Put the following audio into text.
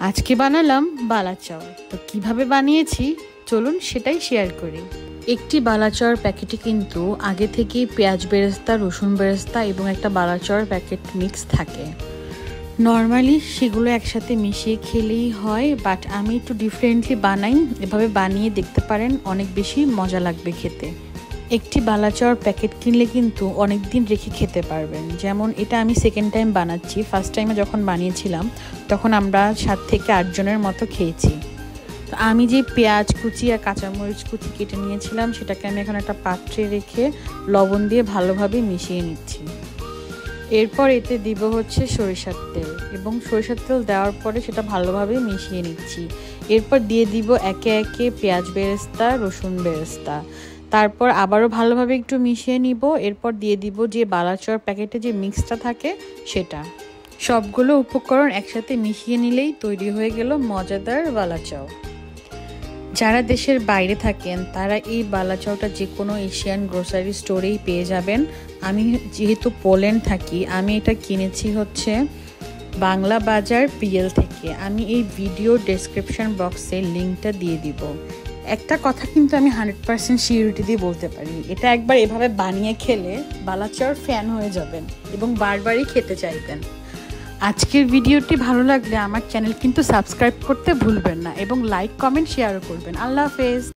আজকে বানালাম বালাচাও। তো কিভাবে বানিয়েছি চলুন সেটাই শেয়ার করি। একটি বালাচাওর প্যাকেটে কিন্তু আগে থেকেই পেঁয়াজ বেরেস্তা, রসুন বেরেস্তা এবং একটা বালাচাওর প্যাকেট মিক্স থাকে। নর্মালি সেগুলো একসাথে মিশিয়ে খেলেই হয়, বাট আমি একটু ডিফারেন্টলি বানাই। এভাবে বানিয়ে দেখতে পারেন, অনেক বেশি মজা লাগবে খেতে। একটি বালাচাওর প্যাকেট কিনলে কিন্তু অনেক দিন রেখে খেতে পারবেন। যেমন এটা আমি সেকেন্ড টাইম বানাচ্ছি। ফার্স্ট টাইমে যখন বানিয়েছিলাম তখন আমরা 7 থেকে 8 জনের মতো খেয়েছি। তো আমি যে পেঁয়াজ কুচি আর কাঁচামরিচ কুচি কেটে নিয়েছিলাম সেটাকে আমি এখন একটা পাত্রে রেখে লবণ দিয়ে ভালোভাবে মিশিয়ে নিচ্ছি। এরপর এতে দিব হচ্ছে সরিষার তেল, এবং সরিষার তেল দেওয়ার পরে সেটা ভালোভাবে মিশিয়ে নিচ্ছি। এরপর দিয়ে দিব একে একে পেঁয়াজ বেরেস্তা, রসুন বেরেস্তা। তারপর আবারও ভালোভাবে একটু মিশিয়ে নিব। এরপর দিয়ে দিব যে বালাচাওর প্যাকেটে যে মিক্সটা থাকে সেটা। সবগুলো উপকরণ একসাথে মিশিয়ে নিলেই তৈরি হয়ে গেল মজাদার বালাচাও। যারা দেশের বাইরে থাকেন তারা এই বালাচাওটা যে কোনো এশিয়ান গ্রোসারি স্টোরেই পেয়ে যাবেন। আমি যেহেতু পোল্যান্ড থাকি, আমি এটা কিনেছি হচ্ছে বাংলা বাজার পিএল থেকে। আমি এই ভিডিও ডেসক্রিপশন বক্সে লিঙ্কটা দিয়ে দিব। একটা কথা কিন্তু আমি 100% সিউরিটি দিয়ে বলতে পারি, এটা একবার এভাবে বানিয়ে খেলে বালাচাওর ফ্যান হয়ে যাবেন এবং বারবারই খেতে চাইবেন। আজকের ভিডিওটি ভালো লাগলে আমার চ্যানেল কিন্তু সাবস্ক্রাইব করতে ভুলবেন না, এবং লাইক, কমেন্ট, শেয়ারও করবেন। আল্লাহ হাফেজ।